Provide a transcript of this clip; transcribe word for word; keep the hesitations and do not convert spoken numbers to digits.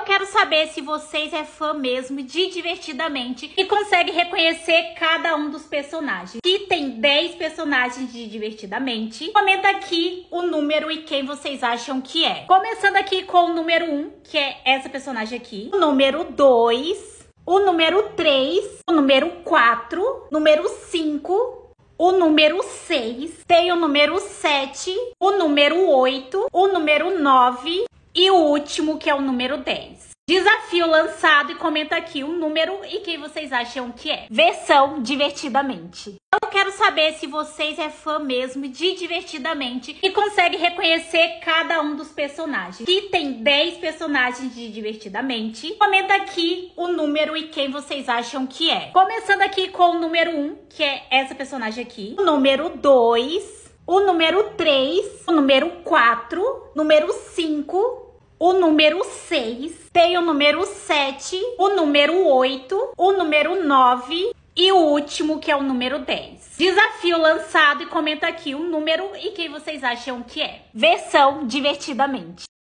quero saber se vocês é fã mesmo de Divertidamente e consegue reconhecer cada um dos personagens. Se tem dez personagens de Divertidamente, comenta aqui o número e quem vocês acham que é. Começando aqui com o número um, que é essa personagem aqui. O número dois, o número três, o número quatro, número cinco, o número seis, tem o número sete, o número oito, o número nove e o último, que é o número dez. Desafio lançado e comenta aqui o número e quem vocês acham que é. Versão Divertidamente. Eu quero saber se vocês é fã mesmo de Divertidamente e consegue reconhecer cada um dos personagens. Se tem dez personagens de Divertidamente, comenta aqui o número e quem vocês acham que é. Começando aqui com o número um, que é essa personagem aqui. O número dois, o número três, o número quatro, número cinco, o número seis, tem o número sete, o número oito, o número nove e o último, que é o número dez. Desafio lançado e comenta aqui o número e quem vocês acham que é. Versão Divertidamente.